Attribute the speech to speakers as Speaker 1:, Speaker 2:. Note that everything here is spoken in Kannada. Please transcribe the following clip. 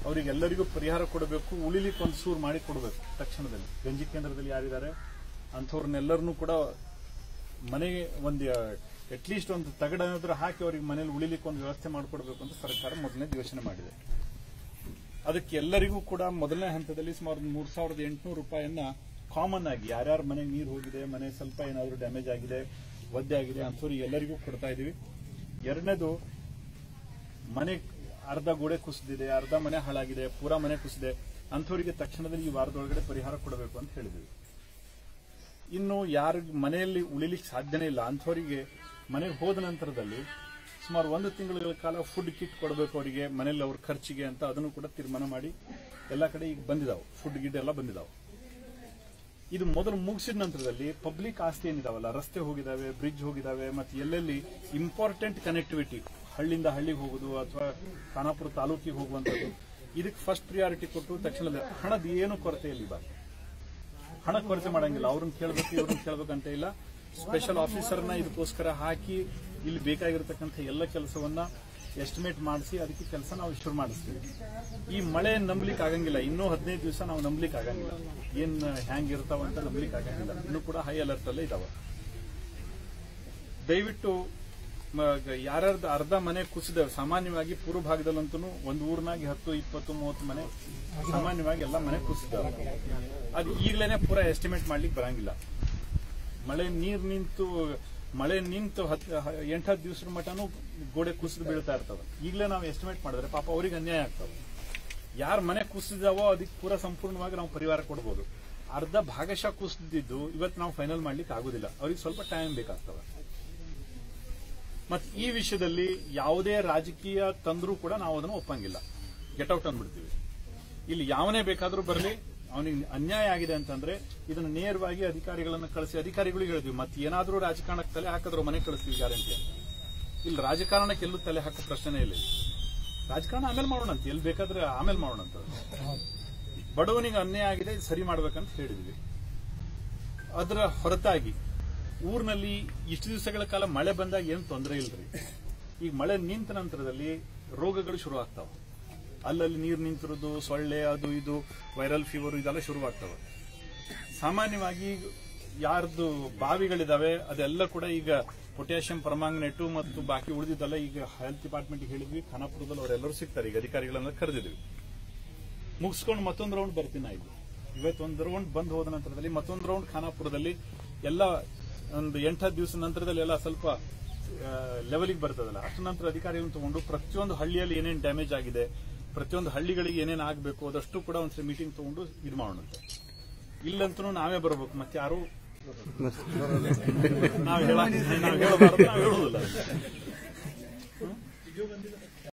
Speaker 1: ಅವರಿಗೆಲ್ಲರಿಗೂ ಪರಿಹಾರ ಕೊಡಬೇಕು, ಉಳಿಲಿಕ್ಕೆ ಒಂದು ಸೂರು ಮಾಡಿ ಕೊಡಬೇಕು ತಕ್ಷಣದಲ್ಲಿ. ಗಂಜಿ ಕೇಂದ್ರದಲ್ಲಿ ಯಾರಿದ್ದಾರೆ ಅಂಥವ್ರನ್ನೆಲ್ಲರನ್ನೂ ಕೂಡ ಮನೆಗೆ ಒಂದು ಅಟ್ಲೀಸ್ಟ್ ಒಂದು ತಗಡನಾದ್ರೂ ಹಾಕಿ ಅವರಿಗೆ ಮನೇಲಿ ಉಳಿಲಿಕ್ಕೆ ಒಂದು ವ್ಯವಸ್ಥೆ ಮಾಡಿಕೊಡ್ಬೇಕು ಅಂತ ಸರ್ಕಾರ ಮೊದಲನೇ ಯೋಚನೆ ಮಾಡಿದೆ. ಅದಕ್ಕೆ ಎಲ್ಲರಿಗೂ ಕೂಡ ಮೊದಲನೇ ಹಂತದಲ್ಲಿ ಸುಮಾರು 3,800 ರೂಪಾಯಿಯನ್ನ ಕಾಮನ್ ಆಗಿ ಯಾರ್ಯಾರ ಮನೆಗೆ ನೀರು ಹೋಗಿದೆ, ಮನೆ ಸ್ವಲ್ಪ ಏನಾದರೂ ಡ್ಯಾಮೇಜ್ ಆಗಿದೆ, ಒದ್ದೆ ಆಗಿದೆ ಅಂಥವ್ರಿಗೆ ಎಲ್ಲರಿಗೂ ಕೊಡ್ತಾ ಇದೀವಿ. ಎರಡನೇದು, ಮನೆ ಅರ್ಧ ಗೋಡೆ ಕುಸಿದಿದೆ, ಅರ್ಧ ಮನೆ ಹಾಳಾಗಿದೆ, ಪೂರಾ ಮನೆ ಕುಸಿದೆ ಅಂಥವರಿಗೆ ತಕ್ಷಣದಲ್ಲಿ ಈ ವಾರದೊಳಗಡೆ ಪರಿಹಾರ ಕೊಡಬೇಕು ಅಂತ ಹೇಳಿದ್ವಿ. ಇನ್ನು ಯಾರ ಮನೆಯಲ್ಲಿ ಉಳಿಲಿಕ್ಕೆ ಸಾಧ್ಯನೇ ಇಲ್ಲ ಅಂಥವರಿಗೆ ಮನೆಗೆ ಹೋದ ನಂತರದಲ್ಲಿ ಸುಮಾರು 1 ತಿಂಗಳ ಕಾಲ ಫುಡ್ ಕಿಟ್ ಕೊಡಬೇಕು ಅವರಿಗೆ ಮನೆಯಲ್ಲಿ ಅವ್ರ ಖರ್ಚಿಗೆ ಅಂತ. ಅದನ್ನು ಕೂಡ ತೀರ್ಮಾನ ಮಾಡಿ ಎಲ್ಲ ಕಡೆ ಈಗ ಬಂದಿದಾವೆ, ಫುಡ್ ಗಿಡ್ ಎಲ್ಲ ಬಂದಿದಾವೆ. ಇದು ಮೊದಲು ಮುಗಿಸಿದ ನಂತರದಲ್ಲಿ ಪಬ್ಲಿಕ್ ಆಸ್ತಿ ಏನಿದಾವಲ್ಲ, ರಸ್ತೆ ಹೋಗಿದಾವೆ, ಬ್ರಿಡ್ಜ್ ಹೋಗಿದಾವೆ, ಮತ್ತೆ ಎಲ್ಲೆಲ್ಲಿ ಇಂಪಾರ್ಟೆಂಟ್ ಕನೆಕ್ಟಿವಿಟಿ ಹಳ್ಳಿಯಿಂದ ಹಳ್ಳಿಗೆ ಹೋಗುದು ಅಥವಾ ಖಾನಾಪುರ ತಾಲೂಕಿಗೆ ಹೋಗುವಂಥದ್ದು, ಇದಕ್ಕೆ ಫಸ್ಟ್ ಪ್ರಿಯಾರಿಟಿ ಕೊಟ್ಟು ತಕ್ಷಣದಲ್ಲಿ ಹಣದ ಏನು ಕೊರತೆ ಇಲ್ಲ. ಇವಾಗ ಹಣ ಕೊರತೆ ಮಾಡಂಗಿಲ್ಲ, ಅವ್ರನ್ನ ಕೇಳಬೇಕು ಇವ್ರನ್ನ ಕೇಳಬೇಕಂತ ಇಲ್ಲ. ಸ್ಪೆಷಲ್ ಆಫೀಸರ್ನ ಇದಕ್ಕೋಸ್ಕರ ಹಾಕಿ ಇಲ್ಲಿ ಬೇಕಾಗಿರತಕ್ಕಂಥ ಎಲ್ಲ ಕೆಲಸವನ್ನ ಎಸ್ಟಿಮೇಟ್ ಮಾಡಿಸಿ ಅದಕ್ಕೆ ಕೆಲಸ ನಾವು ಶುರು ಮಾಡಿಸ್ತೀವಿ. ಈ ಮಳೆ ನಂಬಲಿಕ್ಕೆ ಆಗಂಗಿಲ್ಲ, ಇನ್ನೂ 15 ದಿವಸ ನಾವು ನಂಬಲಿಕ್ಕೆ ಆಗಂಗಿಲ್ಲ, ಏನ್ ಹ್ಯಾಂಗಿರ್ತಾವಂತ ನಂಬಲಿಕ್ಕೆ ಆಗಂಗಿಲ್ಲ. ಇನ್ನೂ ಕೂಡ ಹೈ ಅಲರ್ಟ್ ಅಲ್ಲೇ ಇದಾವೆ. ದಯವಿಟ್ಟು ಯಾರ್ಯಾರ್ದು ಅರ್ಧ ಮನೆ ಕುಸಿದ, ಸಾಮಾನ್ಯವಾಗಿ ಪೂರ್ವ ಭಾಗದಲ್ಲಂತೂ ಒಂದು ಊರಿನಾಗ 10, 20, 30 ಮನೆ ಸಾಮಾನ್ಯವಾಗಿ ಎಲ್ಲ ಮನೆ ಕುಸಿದಾವೆ. ಅದು ಈಗಲೇ ಪೂರಾ ಎಸ್ಟಿಮೇಟ್ ಮಾಡ್ಲಿಕ್ಕೆ ಬರಂಗಿಲ್ಲ. ಮಳೆ ನಿಂತು 8-10 ದಿವಸದ ಮಟನೂ ಗೋಡೆ ಕುಸಿದು ಬೀಳ್ತಾ ಇರ್ತವೆ. ಈಗಲೇ ನಾವು ಎಸ್ಟಿಮೇಟ್ ಮಾಡಿದ್ರೆ ಪಾಪ ಅವ್ರಿಗೆ ಅನ್ಯಾಯ ಆಗ್ತವೆ. ಯಾರ ಮನೆ ಕುಸಿದಾವೋ ಅದಕ್ಕೆ ಪೂರಾ ಸಂಪೂರ್ಣವಾಗಿ ನಾವು ಪರಿಹಾರ ಕೊಡಬಹುದು. ಅರ್ಧ ಭಾಗಶಃ ಕುಸಿದಿದ್ದು ಇವತ್ತು ನಾವು ಫೈನಲ್ ಮಾಡ್ಲಿಕ್ಕೆ ಆಗುದಿಲ್ಲ, ಅವ್ರಿಗೆ ಸ್ವಲ್ಪ ಟೈಮ್ ಬೇಕಾಗ್ತವೆ. ಮತ್ತೆ ಈ ವಿಷಯದಲ್ಲಿ ಯಾವುದೇ ರಾಜಕೀಯ ತಂದ್ರೂ ಕೂಡ ನಾವು ಅದನ್ನು ಒಪ್ಪಂಗಿಲ್ಲ, ಗೆಟ್ ಔಟ್ ಅಂದ್ಬಿಡ್ತೀವಿ. ಇಲ್ಲಿ ಯಾವನೇ ಬೇಕಾದ್ರೂ ಬರಲಿ, ಅವನಿಗೆ ಅನ್ಯಾಯ ಆಗಿದೆ ಅಂತಂದ್ರೆ ಇದನ್ನು ನೇರವಾಗಿ ಅಧಿಕಾರಿಗಳನ್ನ ಕಳಿಸಿ ಅಧಿಕಾರಿಗಳಿಗೆ ಹೇಳಿದ್ವಿ. ಮತ್ತೆ ಏನಾದ್ರೂ ರಾಜಕಾರಣಕ್ಕೆ ತಲೆ ಹಾಕಿದ್ರು ಮನೆ ಕಳಿಸ್ತೀವಿ ಗ್ಯಾರಂಟಿ. ಇಲ್ಲಿ ರಾಜಕಾರಣಕ್ಕೆ ಎಲ್ಲೂ ತಲೆ ಹಾಕೋ ಪ್ರಶ್ನೆ ಇಲ್ಲ. ರಾಜಕಾರಣ ಆಮೇಲೆ ಮಾಡೋಣಂತ, ಎಲ್ಲಿ ಬೇಕಾದ್ರೆ ಆಮೇಲೆ ಮಾಡೋಣಂತ. ಬಡವನಿಗೆ ಅನ್ಯಾಯ ಆಗಿದೆ, ಸರಿ ಮಾಡ್ಬೇಕಂತ ಹೇಳಿದ್ವಿ. ಅದರ ಹೊರತಾಗಿ ಊರಿನಲ್ಲಿ ಇಷ್ಟು ದಿವಸಗಳ ಕಾಲ ಮಳೆ ಬಂದಾಗ ಏನು ತೊಂದರೆ ಇಲ್ರಿ. ಈಗ ಮಳೆ ನಿಂತ ನಂತರದಲ್ಲಿ ರೋಗಗಳು ಶುರು ಆಗ್ತಾವ. ಅಲ್ಲಲ್ಲಿ ನೀರು ನಿಂತಿರೋದು, ಸೊಳ್ಳೆ, ಅದು ಇದು ವೈರಲ್ ಫೀವರ್ ಇದೆಲ್ಲ ಶುರುವಾಗ್ತವೆ. ಸಾಮಾನ್ಯವಾಗಿ ಯಾರ್ದು ಬಾವಿಗಳಿದಾವೆ ಅದೆಲ್ಲ ಕೂಡ ಈಗ ಪೊಟ್ಯಾಷಿಯಂ ಪರ್ಮಾಂಗನೇಟು ಮತ್ತು ಬಾಕಿ ಉಳಿದಿದ್ದೆಲ್ಲ ಈಗ ಹೆಲ್ತ್ ಡಿಪಾರ್ಟ್ಮೆಂಟ್ಗೆ ಹೇಳಿದ್ವಿ. ಖಾನಾಪುರದಲ್ಲಿ ಅವರೆಲ್ಲರೂ ಸಿಗ್ತಾರೆ, ಈಗ ಅಧಿಕಾರಿಗಳನ್ನ ಕರೆದಿದ್ವಿ. ಮುಗಿಸ್ಕೊಂಡು ಮತ್ತೊಂದು ರೌಂಡ್ ಬರ್ತೀನಿ. ಇವತ್ತೊಂದು ರೌಂಡ್ ಬಂದ್ ಹೋದ ನಂತರದಲ್ಲಿ ಮತ್ತೊಂದು ರೌಂಡ್ ಖಾನಾಪುರದಲ್ಲಿ ಎಲ್ಲ ಒಂದು 8-10 ದಿವಸ ನಂತರದಲ್ಲಿ ಎಲ್ಲ ಸ್ವಲ್ಪ ಲೆವೆಲ್ಗೆ ಬರ್ತದಲ್ಲ, ಅಷ್ಟು ನಂತರ ಅಧಿಕಾರಿಗಳನ್ನು ತಗೊಂಡು ಪ್ರತಿಯೊಂದು ಹಳ್ಳಿಯಲ್ಲಿ ಏನೇನು ಡ್ಯಾಮೇಜ್ ಆಗಿದೆ, ಪ್ರತಿಯೊಂದು ಹಳ್ಳಿಗಳಿಗೆ ಏನೇನು ಆಗಬೇಕು ಅದಷ್ಟು ಕೂಡ ಒಂದ್ಸರಿ ಮೀಟಿಂಗ್ ತಗೊಂಡು ಇದು ಮಾಡೋಣಂತೆ. ಇಲ್ಲಂತೂ ನಾವೇ ಬರಬೇಕು, ಮತ್ತೆ ಯಾರು ನಾವು ಹೇಳಬಾರ್ದು, ನಾವು ಹೇಳುವುದಿಲ್ಲ.